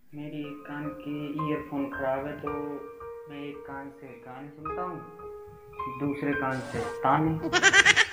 मेरी एक कान की ईयरफोन खराब है तो मैं एक कान से गाने सुनता हूँ, दूसरे कान से ताने।